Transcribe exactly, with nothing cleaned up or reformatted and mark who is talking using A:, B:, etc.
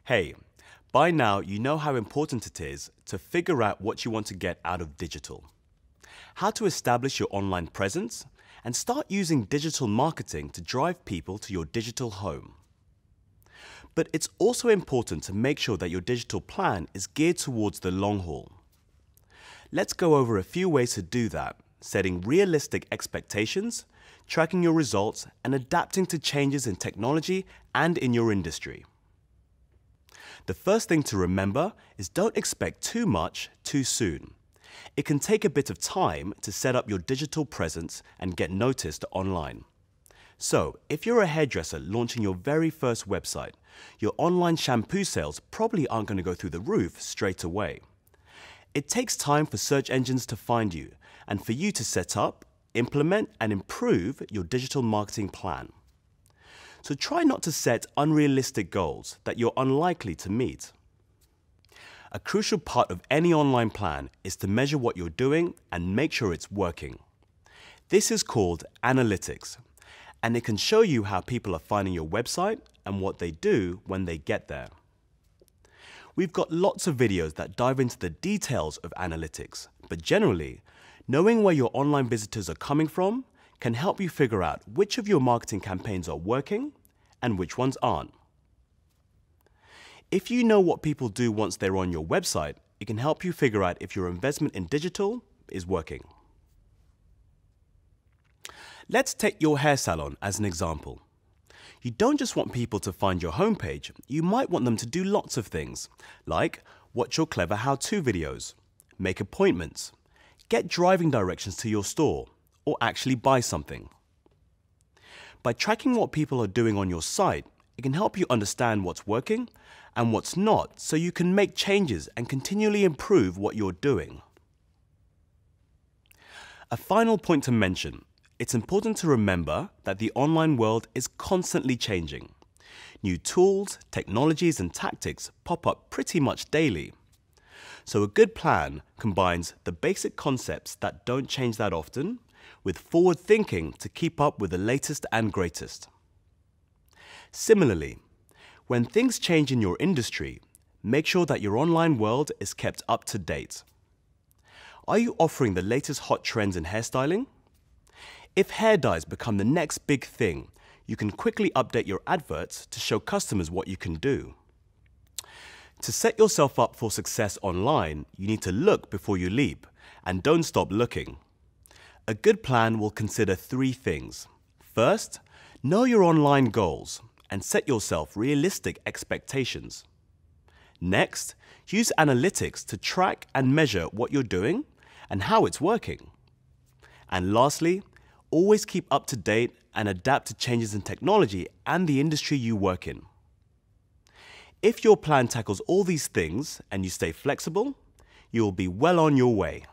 A: Hey, by now you know how important it is to figure out what you want to get out of digital, how to establish your online presence, and start using digital marketing to drive people to your digital home. But it's also important to make sure that your digital plan is geared towards the long haul. Let's go over a few ways to do that, setting realistic expectations, tracking your results, and adapting to changes in technology and in your industry. The first thing to remember is don't expect too much too soon. It can take a bit of time to set up your digital presence and get noticed online. So, if you're a hairdresser launching your very first website, your online shampoo sales probably aren't going to go through the roof straight away. It takes time for search engines to find you and for you to set up, implement, and improve your digital marketing plan. So try not to set unrealistic goals that you're unlikely to meet. A crucial part of any online plan is to measure what you're doing and make sure it's working. This is called analytics, and it can show you how people are finding your website and what they do when they get there. We've got lots of videos that dive into the details of analytics, but generally, knowing where your online visitors are coming from can help you figure out which of your marketing campaigns are working and which ones aren't. If you know what people do once they're on your website, it can help you figure out if your investment in digital is working. Let's take your hair salon as an example. You don't just want people to find your homepage, you might want them to do lots of things, like watch your clever how-to videos, make appointments, get driving directions to your store, or actually buy something. By tracking what people are doing on your site, it can help you understand what's working and what's not, so you can make changes and continually improve what you're doing. A final point to mention. It's important to remember that the online world is constantly changing. New tools, technologies, and tactics pop up pretty much daily. So a good plan combines the basic concepts that don't change that often with forward thinking to keep up with the latest and greatest. Similarly, when things change in your industry, make sure that your online world is kept up to date. Are you offering the latest hot trends in hairstyling? If hair dyes become the next big thing, you can quickly update your adverts to show customers what you can do. To set yourself up for success online, you need to look before you leap, and don't stop looking. A good plan will consider three things. First, know your online goals and set yourself realistic expectations. Next, use analytics to track and measure what you're doing and how it's working. And lastly, always keep up to date and adapt to changes in technology and the industry you work in. If your plan tackles all these things and you stay flexible, you will be well on your way.